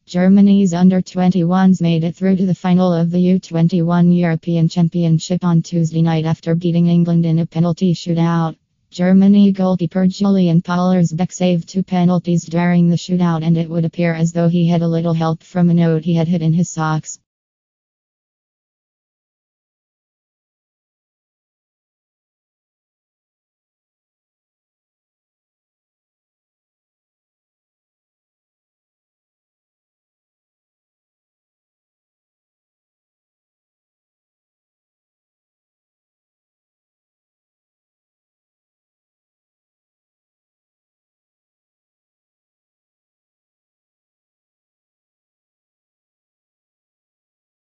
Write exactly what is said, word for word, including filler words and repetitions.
Germany's under twenty-ones made it through to the final of the U twenty-one European Championship on Tuesday night after beating England in a penalty shootout. Germany goalkeeper Julian Pollersbeck saved two penalties during the shootout, and it would appear as though he had a little help from a note he had hid in his socks.